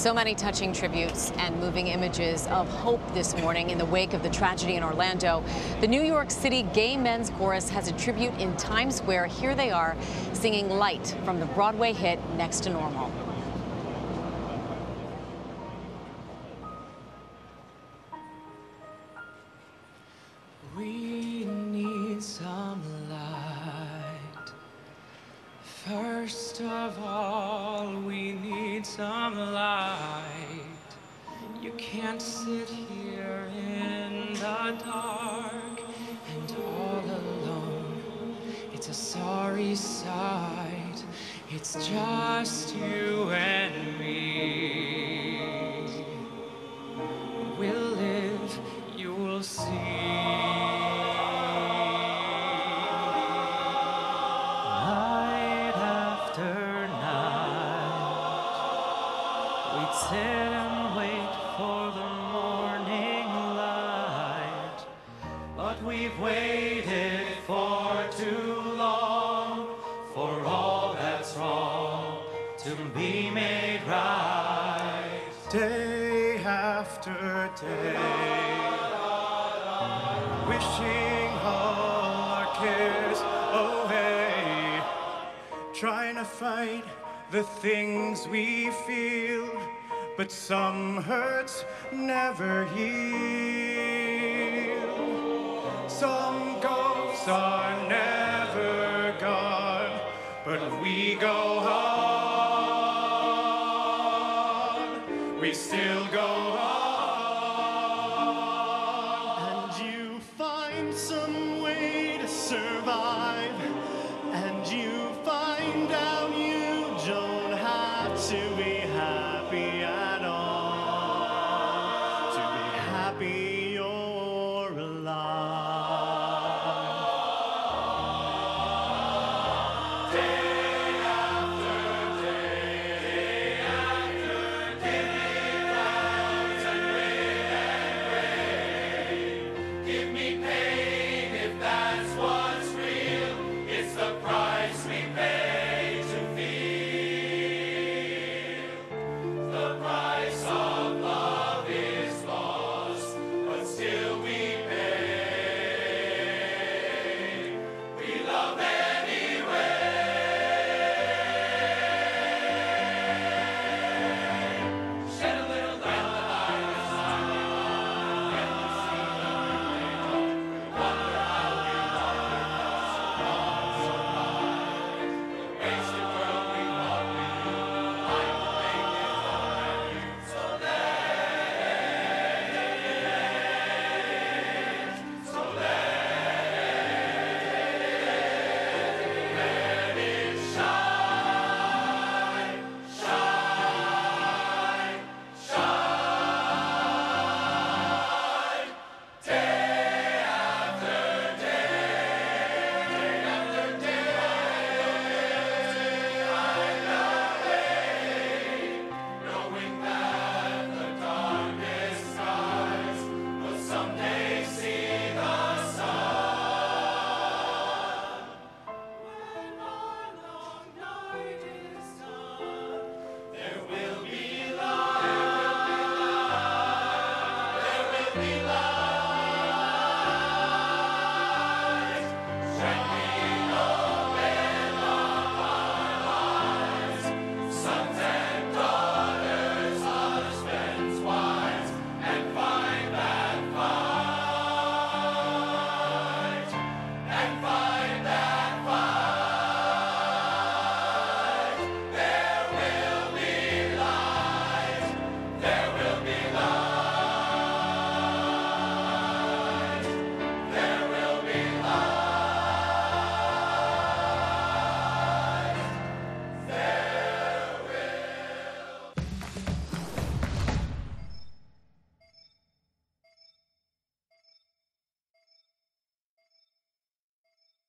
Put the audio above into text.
So many touching tributes and moving images of hope this morning in the wake of the tragedy in Orlando. The New York City Gay Men's Chorus has a tribute in Times Square. Here they are singing Light from the Broadway hit Next to Normal. We need some light. First of all, we need some light. You can't sit here in the dark and all alone. It's a sorry sight. It's just you and me. We'll live, you'll see. We'd sit and wait for the morning light, but we've waited for too long for all that's wrong to be made right. Day after day, wishing all our cares away, trying to fight the things we feel, but some hurts never heal. Some ghosts are never gone, but we go on. We still go on.